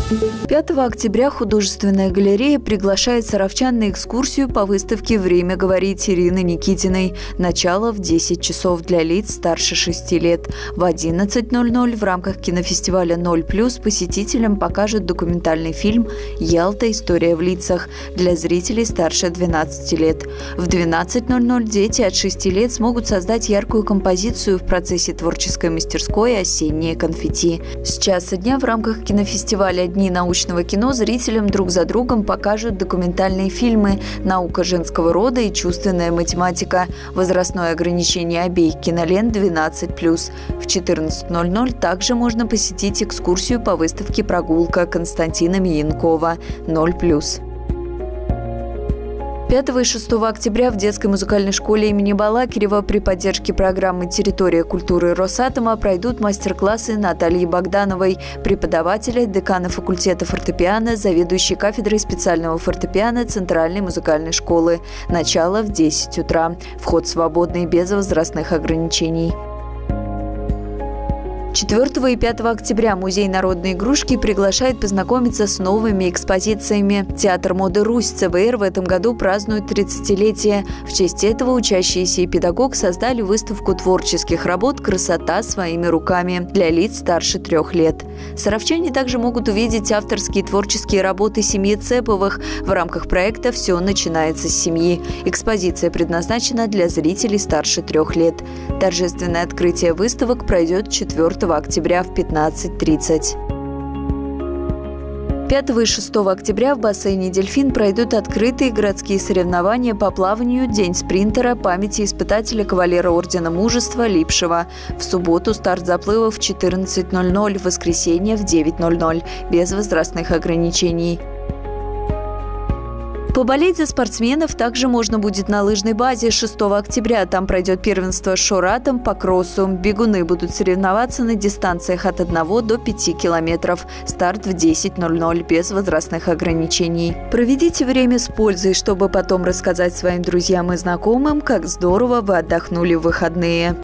5 октября художественная галерея приглашает саровчан на экскурсию по выставке «Время говорить» Ирины Никитиной. Начало в 10 часов для лиц старше 6 лет. В 11:00 в рамках кинофестиваля «0+» посетителям покажут документальный фильм «Ялта. История в лицах» для зрителей старше 12 лет. В 12:00 дети от 6 лет смогут создать яркую композицию в процессе творческой мастерской «Осеннее конфетти». С часа дня в рамках кинофестиваля «Дни научного кино» зрителям друг за другом покажут документальные фильмы «Наука женского рода» и «Чувственная математика». Возрастное ограничение обеих кинолент 12+. В 14:00 также можно посетить экскурсию по выставке «Прогулка» Константина Миянкова 0+. 5 и 6 октября в детской музыкальной школе имени Балакирева при поддержке программы «Территория культуры Росатома» пройдут мастер-классы Натальи Богдановой, преподавателя, декана факультета фортепиано, заведующей кафедрой специального фортепиано Центральной музыкальной школы. Начало в 10 утра. Вход свободный, без возрастных ограничений. 4 и 5 октября Музей народной игрушки приглашает познакомиться с новыми экспозициями. Театр моды «Русь» ЦВР в этом году празднует 30-летие. В честь этого учащиеся и педагог создали выставку творческих работ «Красота своими руками» для лиц старше 3 лет. Саровчане также могут увидеть авторские творческие работы семьи Цеповых. В рамках проекта «Все начинается с семьи». Экспозиция предназначена для зрителей старше 3 лет. Торжественное открытие выставок пройдет 4 октября в 15:30. 5 и 6 октября в бассейне «Дельфин» пройдут открытые городские соревнования по плаванию «День спринтера» памяти испытателя кавалера Ордена Мужества Липшева. В субботу старт заплыва в 14:00, в воскресенье в 9:00, без возрастных ограничений. Поболеть за спортсменов также можно будет на лыжной базе 6 октября. Там пройдет первенство «Шоратом» по кроссу. Бегуны будут соревноваться на дистанциях от 1 до 5 километров. Старт в 10:00, без возрастных ограничений. Проведите время с пользой, чтобы потом рассказать своим друзьям и знакомым, как здорово вы отдохнули в выходные.